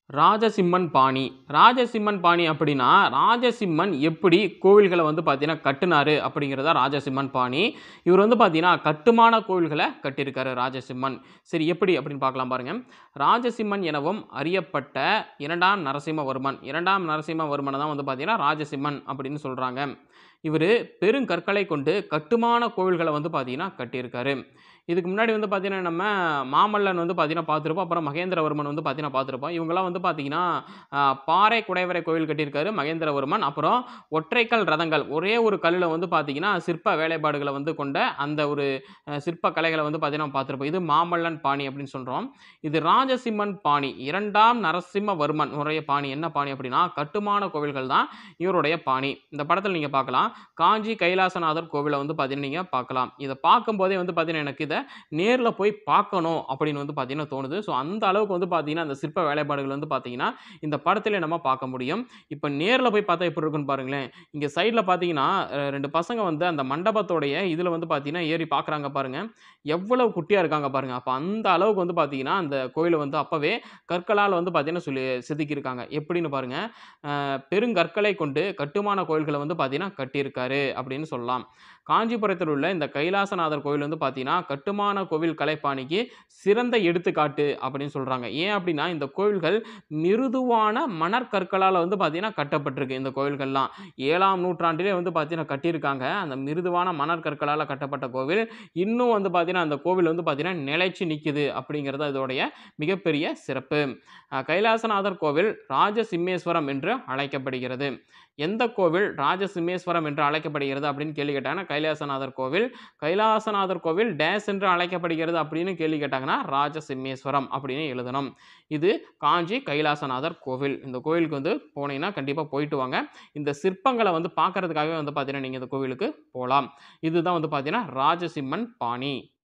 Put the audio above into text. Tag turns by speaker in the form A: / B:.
A: ராஜசிம்மன் பாணி. ராஜசிம்மன் பாணி அப்படின்னா, ராஜசிம்மன் எப்படி கோவில்கள வந்து பார்த்தீங்கன்னா கட்டுனாரு அப்படிங்கிறது தான் ராஜசிம்மன் பாணி. இவர் வந்து பார்த்தீங்கன்னா, கட்டுமான கோவில்கள கட்டியிருக்காரு ராஜசிம்மன். சரி எப்படி அப்படின்னு பார்க்கலாம் பாருங்க. ராஜசிம்மன் எனவும் அறியப்பட்ட 2ஆம் நரசிம்மவர்மன். 2ஆம் நரசிம்மவர்மன தான் வந்து பார்த்தீங்கன்னா, ராஜசிம்மன் அப்படின்னு சொல்றாங்க. இவரு பெருங்கற்களை கொண்டு கட்டுமான கோவில்கள வந்து பார்த்தீங்கன்னா கட்டியிருக்காரு. இதுக்கு முன்னாடி வந்து பார்த்தீங்கன்னா, நம்ம மாமல்லன் வந்து பார்த்தீங்கன்னா பார்த்துருப்போம். அப்புறம் மகேந்திரவர்மன் வந்து பார்த்தீங்கன்னா பார்த்துருப்போம். இவங்கலாம் வந்து பார்த்தீங்கன்னா, அ பாறை குடைவரை கோவில் கட்டியிருக்காரு மகேந்திரவர்மன். அப்புறம் ஒற்றைக்கல் ரதங்கள். ஒரே ஒரு கல்லுல வந்து பார்த்தீங்கன்னா, சிற்ப வேலைப்பாடுகள வந்து கொண்ட அந்த ஒரு சிற்ப கலைகள வந்து பார்த்தீங்கன்னா பார்த்துருப்போம். இது மாமல்லன் பாணி அப்படின்னு சொல்றோம். இது ராஜசிம்மன் பாணி. 2ஆம் நரசிம்மவர்மன் உடைய பாணி. என்ன பாணி அப்படின்னா, கட்டுமான கோவில்கள் தான் இவருடைய பாணி. இந்த படத்துல நீங்க பார்க்கலாம். காஞ்சி கைலாசநாதர் கோவில வந்து பார்த்தீங்கன்னா, நீங்க பார்க்கலாம். இத பார்க்கும்போதே வந்து பார்த்தீங்கன்னா, எனக்கு இத நேர்ல போய் பார்க்கணும் அப்படின்னு வந்து பார்த்தீங்கன்னா தோணுது. ஸோ அந்த அளவுக்கு வந்து பார்த்தீங்கன்னா, அந்த சிற்ப வேலைப்பாடுகள் வந்து பார்த்தீங்கன்னா, இந்த படத்திலே நம்ம பார்க்க முடியும். இப்ப நேர்ல போய் பார்த்தா எப்படி இருக்குன்னு பாருங்களேன். இங்க சைட்ல பார்த்தீங்கன்னா, 2 பசங்க வந்து அந்த மண்டபத்தோடைய இதுல வந்து பார்த்தீங்கன்னா, ஏறி பார்க்குறாங்க பாருங்க. எவ்வளவு குட்டியா இருக்காங்க பாருங்க. அப்ப அந்த அளவுக்கு வந்து பார்த்தீங்கன்னா, அந்த கோயில வந்து அப்பவே கற்களால வந்து பார்த்தீங்கன்னா, செதுக்கியிருக்காங்க. எப்படின்னு பாருங்க. பெருங்கற்களை கொண்டு கட்டுமான கோயில்கள வந்து பார்த்தீங்கன்னா, கட்டியிருக்காரு அப்படின்னு சொல்லலாம். காஞ்சிபுரத்தில் உள்ள இந்த கைலாசநாதர் கோவில் வந்து பார்த்தீங்கன்னா, கட்டுமான கோவில் கலைப்பாணிக்கு சிறந்த எடுத்துக்காட்டு அப்படின்னு சொல்றாங்க. ஏன் அப்படின்னா, இந்த கோவில்கள் மிருதுவான மணற்கற்களால வந்து பார்த்தீங்கன்னா கட்டப்பட்டிருக்கு இந்த கோவில்கள்லாம். 7ஆம் நூற்றாண்டிலே வந்து பார்த்தீங்கன்னா கட்டியிருக்காங்க. அந்த மிருதுவான மணற்கற்களால கட்டப்பட்ட கோவில். இன்னும் வந்து பார்த்தீங்கன்னா, அந்த கோவில் வந்து பார்த்தீங்கன்னா நிலைச்சு நிக்குது அப்படிங்கிறது அதோடைய மிகப்பெரிய சிறப்பு. கைலாசநாதர் கோவில் ராஜசிம்மேஸ்வரம் என்று அழைக்கப்படுகிறது. எந்த கோவில் ராஜசிம்மேஸ்வரம் என்று அழைக்கப்படுகிறது அப்படின்னு கேள்வி கேட்டாங்கன்னா, கைலாசநாதர் கோவில். கைலாசநாதர் கோவில் டேஸ் என்று அழைக்கப்படுகிறது அப்படின்னு கேள்வி கேட்டாங்கன்னா, ராஜசிம்மேஸ்வரம் அப்படின்னு எழுதணும். இது காஞ்சி கைலாசநாதர் கோவில். இந்த கோவிலுக்கு வந்து போனீங்கன்னா கண்டிப்பா போயிட்டு வாங்க. இந்த சிற்பங்கள வந்து பார்க்கறதுக்காகவே வந்து பார்த்தீங்கன்னா, நீங்க இந்த கோவிலுக்கு போலாம். இதுதான் வந்து பார்த்தீங்கன்னா, ராஜசிம்மன் பாணி.